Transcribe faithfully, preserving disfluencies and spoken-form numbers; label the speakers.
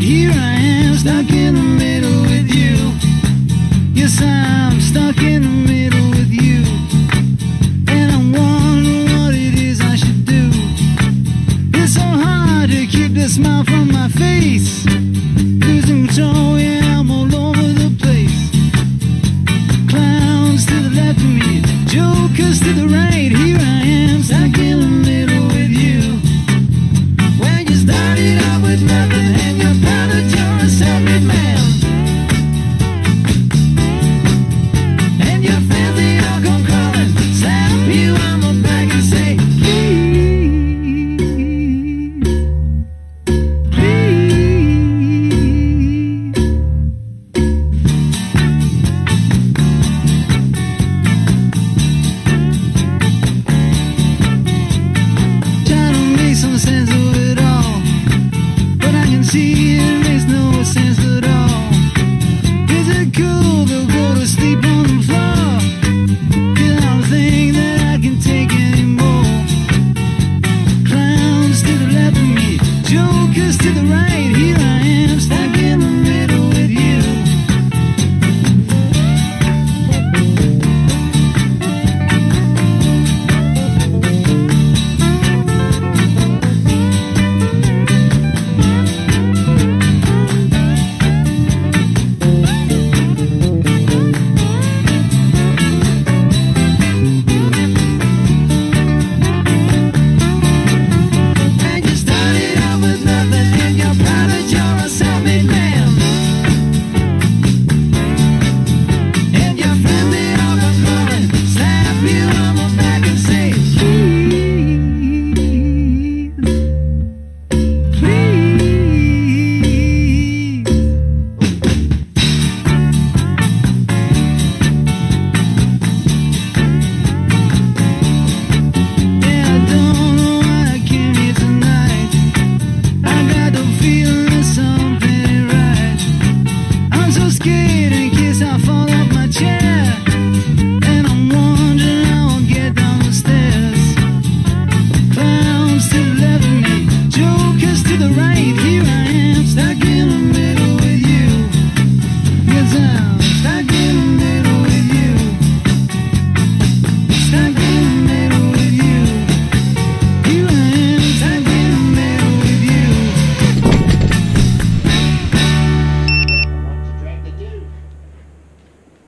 Speaker 1: Here I am, stuck in the middle with you. Yes, I'm stuck in the middle with you. And I'm wondering what it is I should do. It's so hard to keep the smile from my face. Losing control, yeah, I'm all over the place. Clowns to the left of me, jokers to the right. Here I am, stuck in the middle with you. When you started out with nothing and you're proud that you're a self-made man. And your friends, they all come crawling, slap you on the back and say, please, please. Try to make some sense